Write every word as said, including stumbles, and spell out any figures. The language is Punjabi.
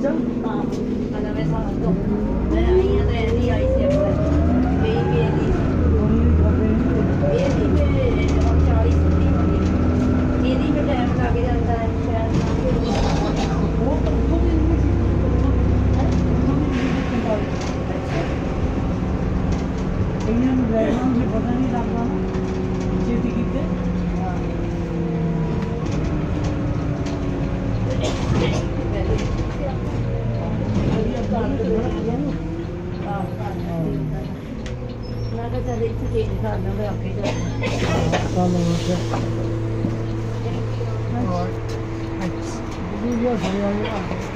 ਅੱਛਾ ਹਾਂ ਆ ਨਵੇਂ ਸਾਲ ਤੋਂ ਮੈਂ ਆਈ ਹਾਂ ਤੇ ਇਹਦੀ ਆਈ ਸੀ ਆਪਣੇ ਗਈ ਵੀ ਇਹਦੀ ਦੋਨੀ ਵੀ ਕਰਦੇ ਨੇ ਇਹਦੀ ਤੇ ਹੁਣ ਚਾਲੀ ਛੁੱਟੀ ਹੋ ਗਈ ਇਹਦੀ ਵੀ ਟਾਈਮ ਲੱਗ ਜਾਂਦਾ ਹੈ ਸ਼ਾਇਦ ਉਹ ਤਾਂ ਉੱਥੋਂ ਦੀ ਨਹੀਂ ਸੀ ਉੱਥੋਂ ਦੀ ਨਹੀਂ ਕੰਟਰੋਲ ਇਹਨਾਂ ਨੂੰ ਰਹਿਣਾ ਨੂੰ ਪਤਾ ਨਹੀਂ ਲੱਗਦਾ ਨਾ ਛੇਤੀ ਕੀਤੇ ਮੈਂ ਕਿਹਾ ਚੱਲ ਇੱਥੇ ਚੇਂਜ ਕਰ ਲਵਾਂਗੇ ਅੱਗੇ ਜਾ ਚਲੋ ਅੱਛਾ ਹੋਰ ਅੱਛਾ ਜੀ ਜੀ